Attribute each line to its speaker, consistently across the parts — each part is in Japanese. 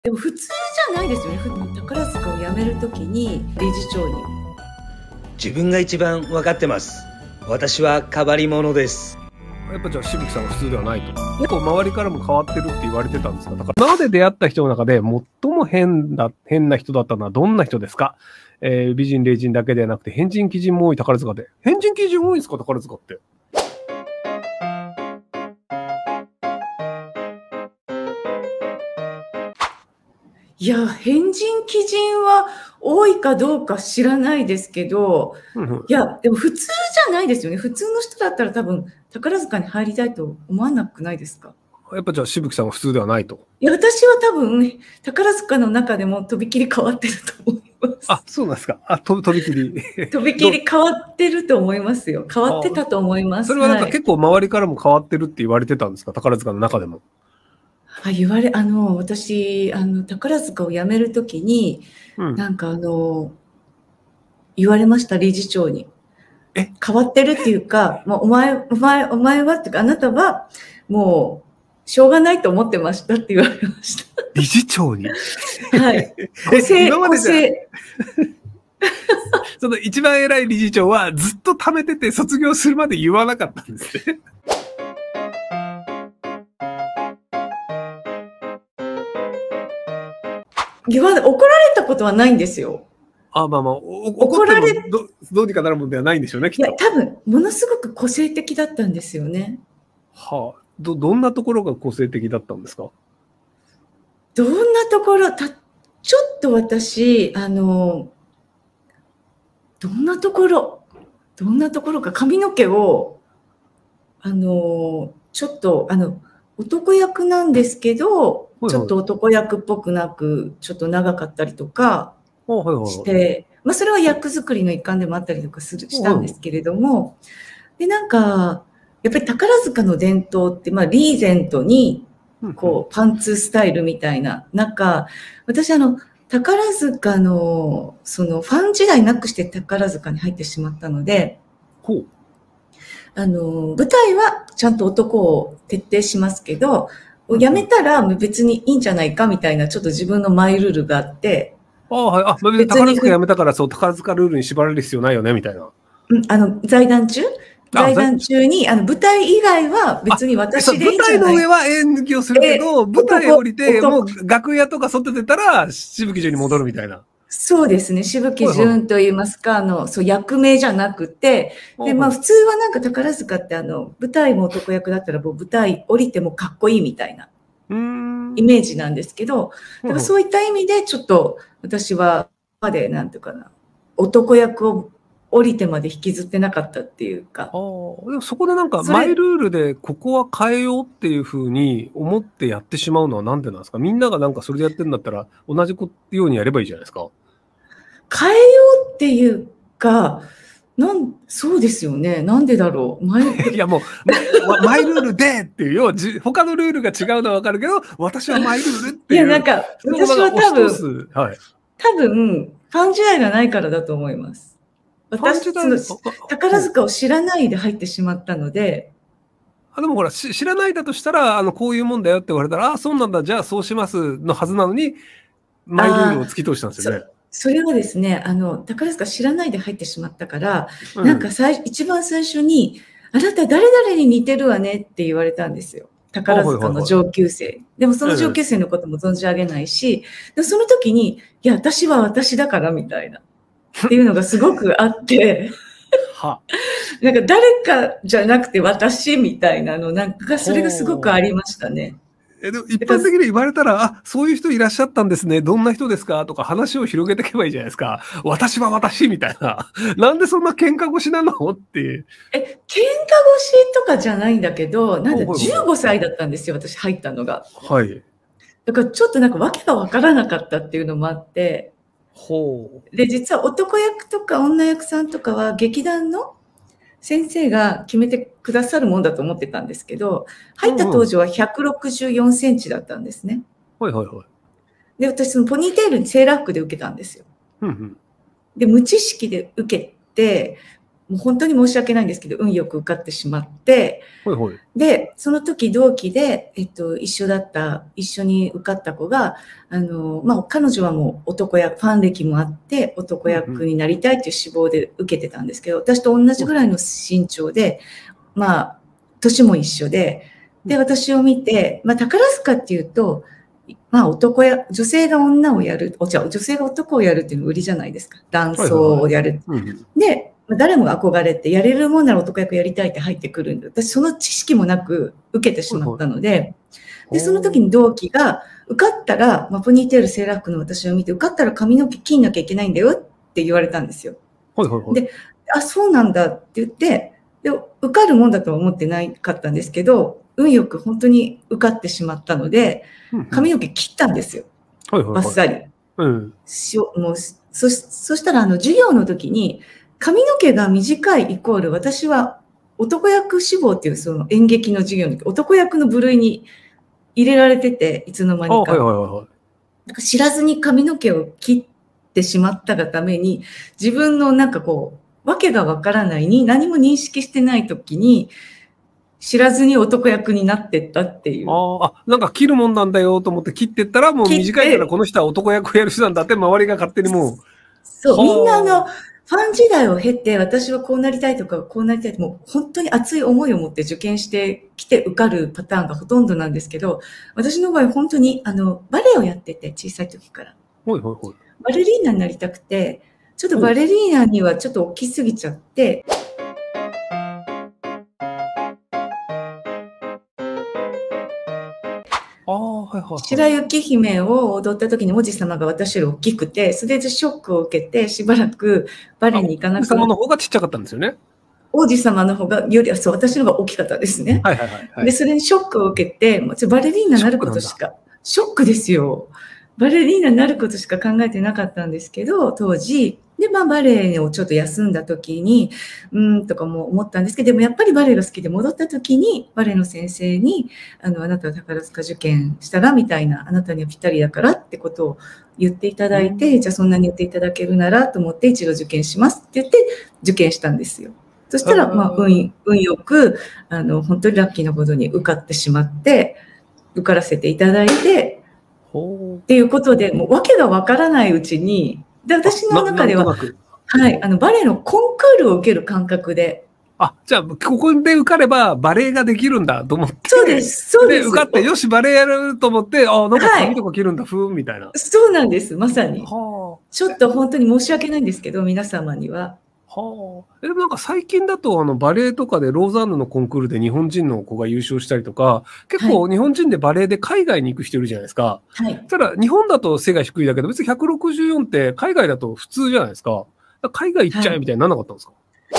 Speaker 1: でも普通じゃないですよね。宝塚を辞めるときに理事長に。
Speaker 2: 自分が一番分かってます。私は変わり者です。
Speaker 3: やっぱじゃあ渋木さんは普通ではないと。結構周りからも変わってるって言われてたんですか。だから今まで出会った人の中で最も変な人だったのはどんな人ですか。美人麗人だけではなくて変人奇人も多い宝塚で。変人奇人多いんですか宝塚って。
Speaker 1: いや、変人奇人は多いかどうか知らないですけど、いや、でも普通じゃないですよね。普通の人だったら多分宝塚に入りたいと思わなくないですか。
Speaker 3: やっぱじゃあ渋木さんは普通ではないと。
Speaker 1: いや、私は多分宝塚の中でもとびきり変わってると思います。
Speaker 3: あ、そうなんですか。とびきり。
Speaker 1: とびきり変わってると思いますよ。変わってたと思います。
Speaker 3: それはなんか結構周りからも変わってるって言われてたんですか、宝塚の中でも。
Speaker 1: 私、宝塚を辞めるときに、なんか言われました、理事長に。変わってるっていうか、もうお前はっていうか、あなたはもうしょうがないと思ってましたって言われました。
Speaker 3: 理事長に。
Speaker 1: はい。個性。
Speaker 3: その一番偉い理事長はずっと貯めてて卒業するまで言わなかったんですね。
Speaker 1: 怒られたことはないんですよ。
Speaker 3: まあ怒られどうにかなるもんではないんでしょうね、きっと。
Speaker 1: いや、多分、ものすごく個性的だったんですよね。
Speaker 3: はあ、どんなところが個性的だったんですか？
Speaker 1: どんなところ、ちょっと私、どんなところか髪の毛を、ちょっと、男役なんですけど、ちょっと男役っぽくなく、ちょっと長かったりとかして、まあ、それは役作りの一環でもあったりとかしたんですけれども、で、なんか、やっぱり宝塚の伝統って、まあ、リーゼントに、こう、パンツスタイルみたいな、私宝塚の、ファン時代なくして宝塚に入ってしまったので、舞台はちゃんと男を徹底しますけど、辞めたら別にいいんじゃないかみたいな、ちょっと自分のマイルールがあって。
Speaker 3: はい。別に宝塚辞めたから、そう、宝塚ルールに縛られる必要ないよね、みたいな。
Speaker 1: 在団中に、舞台以外は別に私でいいんじゃない。
Speaker 3: 舞台の上は演劇をするけど、舞台降りて、もう楽屋とか外出たら、渋木順に戻るみたいな。
Speaker 1: そうですね。渋木順と言いますか、そう、役名じゃなくて、で、まあ普通はなんか宝塚って舞台も男役だったらもう舞台降りてもかっこいいみたいなイメージなんですけど、だからそういった意味でちょっと私は、なんていうかな、男役を降りてまで引きずってなかったっていうか。
Speaker 3: でもそこでなんかマイルールでここは変えようっていうふうに思ってやってしまうのはなんでなんですか？みんながなんかそれでやってるんだったら同じようにやればいいじゃないですか。
Speaker 1: 変えようっていうか、そうですよね。なんでだろう。
Speaker 3: いやもう、マイルールでっていう、要は他のルールが違うのはわかるけど、私はマイルールっていう。
Speaker 1: いや、なんか、私は多分、ファン時代がないからだと思います。私、宝塚を知らないで入ってしまったので。
Speaker 3: でもほら、知らないだとしたら、こういうもんだよって言われたら、そうなんだ、じゃあそうしますのはずなのに、マイルールを突き通したんですよね。
Speaker 1: それはですね、宝塚知らないで入ってしまったから、なんか一番最初に、あなた誰々に似てるわねって言われたんですよ。宝塚の上級生。でもその上級生のことも存じ上げないし、その時に、いや、私は私だからみたいな。っていうのがすごくあって、なんか誰かじゃなくて私みたいなの、なんかそれがすごくありましたね。
Speaker 3: でも一般的に言われたら、そういう人いらっしゃったんですね。どんな人ですかとか話を広げていけばいいじゃないですか。私は私みたいな。なんでそんな喧嘩腰なのっていう。
Speaker 1: 喧嘩腰とかじゃないんだけど、なんだ、15歳だったんですよ、私入ったのが。
Speaker 3: はい。
Speaker 1: だからちょっとなんか訳がわからなかったっていうのもあって。で、実は男役とか女役さんとかは劇団の先生が決めてくださるもんだと思ってたんですけど、入った当時は164センチだったんですね。で、私そのポニーテールにセーラー服で受けたんですよ。で、無知識で受けて、 もう本当に申し訳ないんですけど、運よく受かってしまって、
Speaker 3: ほいほい。
Speaker 1: で、その時同期で、一緒に受かった子が、彼女はもう男役、ファン歴もあって、男役になりたいっていう志望で受けてたんですけど、私と同じぐらいの身長で、年も一緒で、で、私を見て、宝塚っていうと、女性が女をやる、女性が男をやるっていうの売りじゃないですか。男装をやる。で、誰もが憧れて、やれるもんなら男役やりたいって入ってくるんで、私その知識もなく受けてしまったので、で、その時に同期が、受かったら、ポニーテールセーラー服の私を見て、受かったら髪の毛切んなきゃいけないんだよって言われたんですよ。で、そうなんだって言って、で、受かるもんだとは思ってなかったんですけど、運よく本当に受かってしまったので、髪の毛切ったんですよ。バッサリ。そしたら、授業の時に、髪の毛が短いイコール、私は男役志望っていうその演劇の授業の時、男役の部類に入れられてて、いつの間にか。知らずに髪の毛を切ってしまったがために、自分のわけがわからないに、何も認識してない時に、知らずに男役になってったっていう。
Speaker 3: 切るもんなんだよと思って切ってったら、もう短いからこの人は男役をやる人なんだって周りが勝手にもう。
Speaker 1: そう、みんなファン時代を経て、私はこうなりたいとか、こうなりたいとか、もう本当に熱い思いを持って受験してきて受かるパターンがほとんどなんですけど、私の場合本当にバレエをやってて、小さい時から。バレリーナになりたくて、ちょっとバレリーナにはちょっと大きすぎちゃって、白雪姫を踊った時に王子様が私より大きくて、それでショックを受けて、しばらくバレエに行かなくて。
Speaker 3: 王子様の方がちっちゃかったんですよね。
Speaker 1: 王子様の方が、そう、私の方が大きかったですね。で、それにショックを受けて、バレリーナになることしか、ショックですよ。バレリーナになることしか考えてなかったんですけど、当時。で、バレエをちょっと休んだ時に、とかも思ったんですけど、でもやっぱりバレエが好きで戻った時に、バレエの先生に、あなたは宝塚受験したらみたいな、あなたにはぴったりだからってことを言っていただいて、じゃあそんなに言っていただけるならと思って一度受験しますって言って受験したんですよ。そしたら、運よく、本当にラッキーなことに受かってしまって、受からせていただいて、っていうことで、もう訳がわからないうちに、で、私の中では、バレエのコンクールを受ける感覚で。
Speaker 3: じゃあ、ここで受かればバレエができるんだと思って。
Speaker 1: そうです、そうです。
Speaker 3: で、受かって、よし、バレエやると思って、なんか髪とか切るんだ、みたいな。
Speaker 1: そうなんです、まさに。ちょっと本当に申し訳ないんですけど、皆様には。
Speaker 3: でもなんか最近だとバレエとかでローザンヌのコンクールで日本人の子が優勝したりとか、結構日本人でバレエで海外に行く人いるじゃないですか。ただ日本だと背が低いだけど、別に164って海外だと普通じゃないですか。海外行っちゃえみたいにならなかったんですか？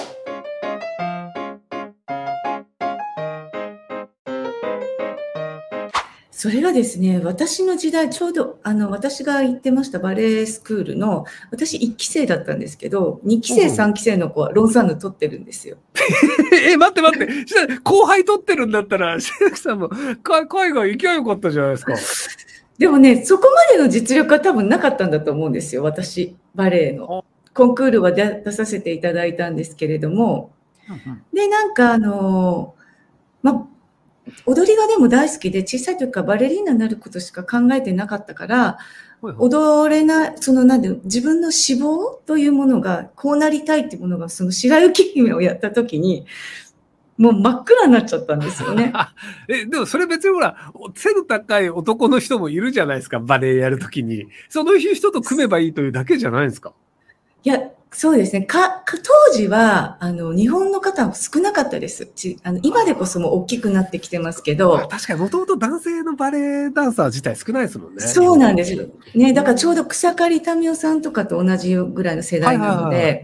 Speaker 1: それがですね、私の時代、ちょうど、私が行ってましたバレエスクールの、私1期生だったんですけど、2期生、3期生の子はローザンヌ取ってるんですよ。
Speaker 3: 待って。後輩取ってるんだったら、白木さんも海外行きゃよかったじゃないですか。
Speaker 1: でもね、そこまでの実力は多分なかったんだと思うんですよ、私、バレエの。コンクールは出させていただいたんですけれども。で、なんか踊りがでも大好きで、小さい時からバレリーナになることしか考えてなかったから、踊れない、自分の志望というものが、こうなりたいっていうものが、その白雪姫をやった時に、もう真っ暗になっちゃったんですよね。
Speaker 3: でもそれ別にほら、背の高い男の人もいるじゃないですか、バレエやるときに。その人と組めばいいというだけじゃないですか。
Speaker 1: いや、そうですね。当時は、日本の方は少なかったです。今でこそも大きくなってきてますけど。
Speaker 3: 確かにもともと男性のバレエダンサー自体少ないですもんね。
Speaker 1: そうなんですよ。ね、だからちょうど草刈民代さんとかと同じぐらいの世代なので。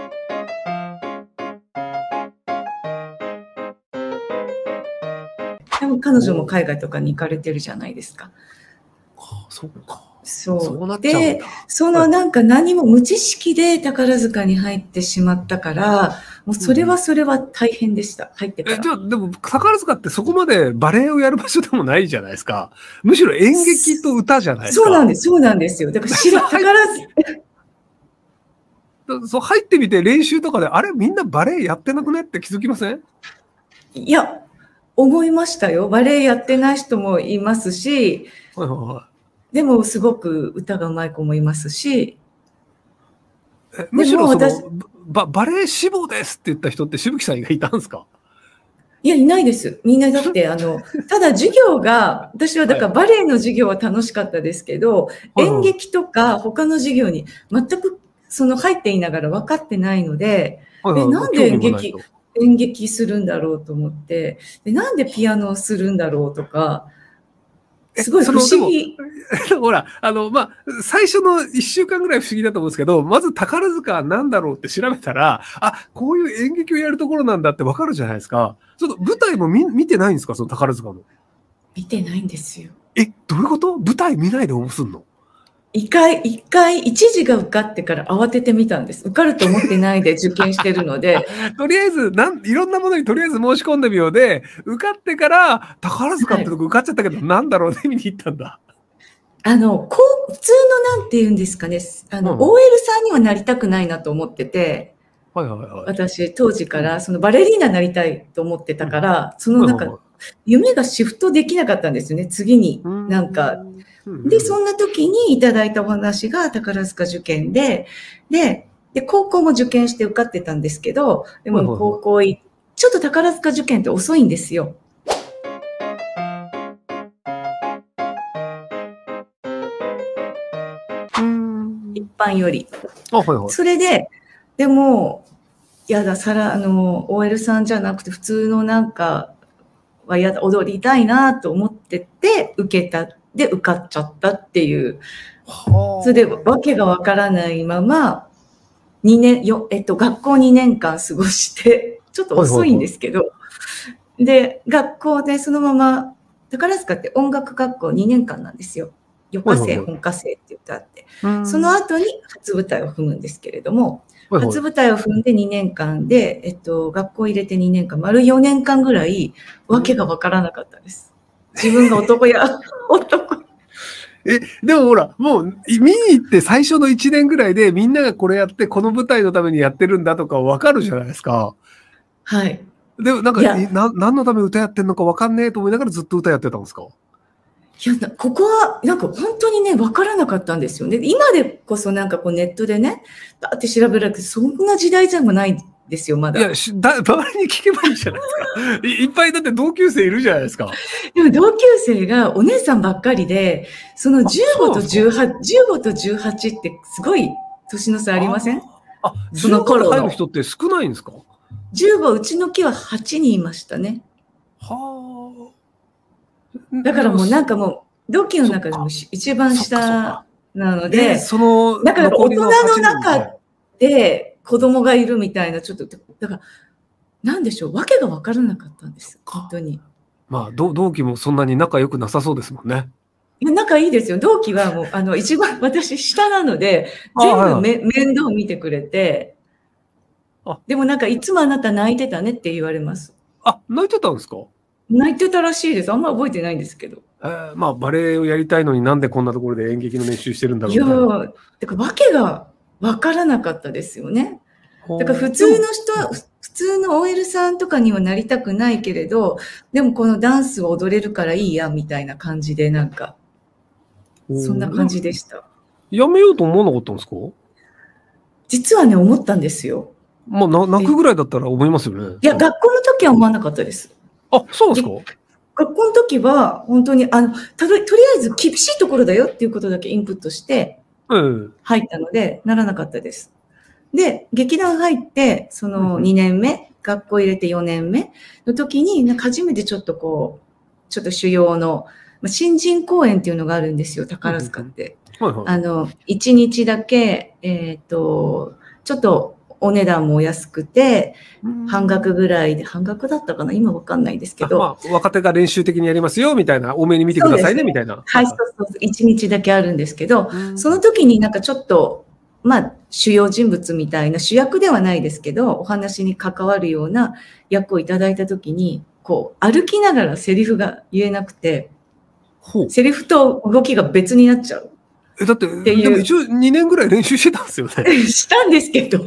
Speaker 1: でも彼女も海外とかに行かれてるじゃないですか。
Speaker 3: そうか。
Speaker 1: そうで、なんか何も無知識で宝塚に入ってしまったから、もうそれは大変でした。入ってから。
Speaker 3: じゃあ、でも宝塚ってそこまでバレエをやる場所でもないじゃないですか。むしろ演劇と歌じゃないですか。
Speaker 1: そうなんですよ。だから宝塚。
Speaker 3: そう入ってみて練習とかで、あれみんなバレエやってなくねって気づきません？
Speaker 1: いや、思いましたよ。バレエやってない人もいますし、
Speaker 3: はいはいはい。
Speaker 1: でもすごく歌が上手い子もいますし、
Speaker 3: むしろそ
Speaker 1: 私
Speaker 3: のバレエ志望ですって言った人ってしぶきさん以外いたんですか？
Speaker 1: いや、いないです。みんなだって、ただ授業が、私はだからバレエの授業は楽しかったですけど、
Speaker 3: はい
Speaker 1: 演劇とか他の授業に全く入っていながら分かってないので、
Speaker 3: はいはい、
Speaker 1: なんで演劇するんだろうと思って、でなんでピアノをするんだろうとか、すごい不思議。
Speaker 3: ほら、まあ、最初の1週間ぐらい不思議だと思うんですけど、まず宝塚なんだろうって調べたら、あ、こういう演劇をやるところなんだってわかるじゃないですか。ちょっと舞台も見てないんですか、その宝塚の。
Speaker 1: 見てないんですよ。
Speaker 3: どういうこと？舞台見ないで応募すんの？
Speaker 1: 一次が受かってから慌ててみたんです。受かると思ってないで受験してるので。
Speaker 3: とりあえず、いろんなものにとりあえず申し込んでみようで、受かってから宝塚ってとこ受かっちゃったけど、なんだろうね、見に行ったんだ。
Speaker 1: 普通のなんて言うんですかね、OL さんにはなりたくないなと思ってて、
Speaker 3: はいはいはい。
Speaker 1: 私、当時から、バレリーナになりたいと思ってたから、夢がシフトできなかったんですよね、次に。で、そんな時にいただいたお話が宝塚受験で、高校も受験して受かってたんですけど、でも高校ちょっと宝塚受験って遅いんですよ。一般より。それで、でも、やだ、OL さんじゃなくて普通のはやだ、踊りたいなと思ってて、受かっちゃったっていう。それで、わけがわからないまま、学校2年間過ごして、ちょっと遅いんですけど、で、学校でそのまま、宝塚って音楽学校2年間なんですよ。予科生、本科生って言ってあって、その後に初舞台を踏むんですけれども、初舞台を踏んで2年間で、学校入れて2年間、丸4年間ぐらい、わけがわからなかったです。自分が男。
Speaker 3: でもほら、もう、見に行って最初の1年ぐらいでみんながこれやって、この舞台のためにやってるんだとかわかるじゃないですか。
Speaker 1: はい。
Speaker 3: でも何のため歌やってんのかわかんねえと思いながらずっと歌やってたんですか？
Speaker 1: いや、ここは、本当にね、わからなかったんですよね。今でこそネットでね、だって調べられて、そんな時代じゃないですよ、まだ。
Speaker 3: いや、周りに聞けばいいじゃないですか。いっぱいだって同級生いるじゃないですか。
Speaker 1: でも同級生がお姉さんばっかりで、その15と18ってすごい年の差ありません？
Speaker 3: その頃入る人って少ないんですか
Speaker 1: ？15、うちの期は8人いましたね。だからもう同期の中でも一番下なので、だから大人の中で子供がいるみたいな、ちょっと、だから、なんでしょう、わけが分からなかったんです、本当に。
Speaker 3: まあ、同期もそんなに仲良くなさそうですもんね。
Speaker 1: いや、仲いいですよ。同期はもう、一番私下なので、全部面倒見てくれて、でもいつもあなた泣いてたねって言われます。
Speaker 3: 泣いてたんですか？
Speaker 1: 泣いてたらしいです。あんま覚えてないんですけど。
Speaker 3: まあ、バレエをやりたいのになんでこんなところで演劇の練習してるんだろう。
Speaker 1: いや、だから訳が分からなかったですよね。だから普通の OL さんとかにはなりたくないけれど、でもこのダンスを踊れるからいいや、みたいな感じで、そんな感じでした。
Speaker 3: やめようと思わなかったんですか？
Speaker 1: 実はね、思ったんですよ。
Speaker 3: まあ、泣くぐらいだったら思いますよね。
Speaker 1: いや、学校の時は思わなかったです。
Speaker 3: そうですか？
Speaker 1: 学校の時は、本当に、とりあえず厳しいところだよっていうことだけインプットして、入ったので、ならなかったです。で、劇団入って、その2年目、学校入れて4年目の時に、初めてちょっと主要の、新人公演っていうのがあるんですよ、宝塚って。1日だけ、ちょっとお値段もお安くて、半額ぐらいで、半額だったかな今わかんないですけど。
Speaker 3: 若手が練習的にやりますよ、みたいな。多めに見てくださいね、みたいな。
Speaker 1: はい、そう。1日だけあるんですけど、その時にちょっと、主要人物みたいな、主役ではないですけど、お話に関わるような役をいただいた時に、歩きながらセリフが言えなくて、セリフと動きが別になっちゃう。
Speaker 3: だって、
Speaker 1: ていう
Speaker 3: でも一応2年ぐらい練習してたんですよね。
Speaker 1: したんですけど、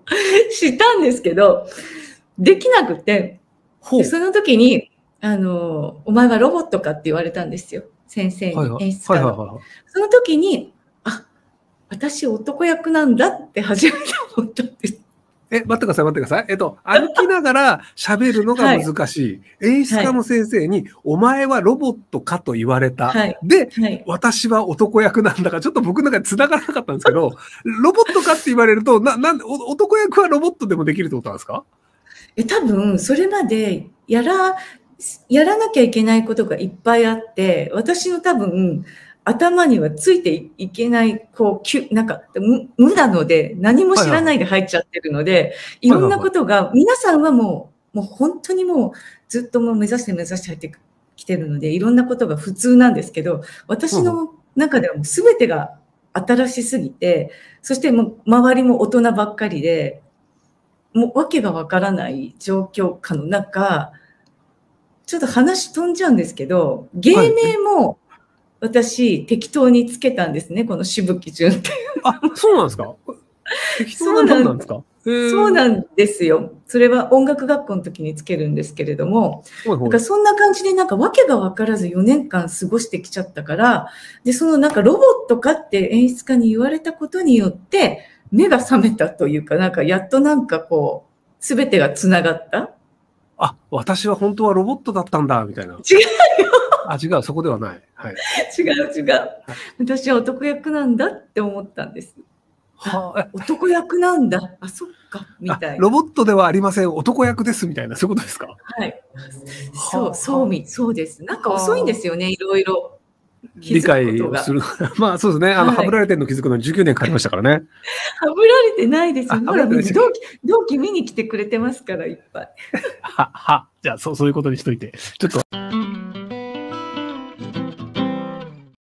Speaker 1: できなくて、
Speaker 3: ほう。
Speaker 1: でその時に、お前はロボットかって言われたんですよ。先生に、
Speaker 3: はいはい。
Speaker 1: 演出家が。
Speaker 3: はいはいはい。
Speaker 1: その時に、あ、私男役なんだって初めて思ったんです。
Speaker 3: 待ってください、待ってください。歩きながら喋るのが難しい。演出家の先生に、お前はロボットかと言われた。
Speaker 1: はい。
Speaker 3: で、
Speaker 1: はい。
Speaker 3: 私は男役なんだから、ちょっと僕の中で繋がらなかったんですけど、ロボットかって言われると、男役はロボットでもできるってことなんですか？
Speaker 1: 多分、それまでやらなきゃいけないことがいっぱいあって、私の多分、頭にはついていけない、なんか、無なので、何も知らないで入っちゃってるので、いろんなことが、皆さんはもう本当にもう、ずっともう目指して入ってきてるので、いろんなことが普通なんですけど、私の中ではもう全てが新しすぎて、そしてもう周りも大人ばっかりで、もう訳がわからない状況下の中、ちょっと話飛んじゃうんですけど、芸名も私適当につけたんですね、このしぶきじゅんっていう。
Speaker 3: あ、そうなんですか？適当なもんなんですか？
Speaker 1: そうなんですよ。それは音楽学校の時につけるんですけれども、なんかそんな感じでなんか訳が分からず4年間過ごしてきちゃったから、で、そのなんかロボットかって演出家に言われたことによって、目が覚めたというか、なんかやっとなんかこう、すべてがつながった。
Speaker 3: あ、私は本当はロボットだったんだ、みたいな。
Speaker 1: 違うよ。
Speaker 3: あ、違う、そこではない。はい。
Speaker 1: 違う。私は男役なんだって思ったんです。男役なんだ。あ、そっか、みたいな。
Speaker 3: ロボットではありません。男役です、みたいな。そういうことですか？
Speaker 1: はい。そうです。なんか遅いんですよね、いろいろ。
Speaker 3: 理解をする。まあそうですね。はぶられてるの気づくのに19年かかりましたからね。
Speaker 1: はぶられてないですよ。ほら、同期見に来てくれてますから、いっぱい。
Speaker 3: じゃあそういうことにしといて。ちょっと。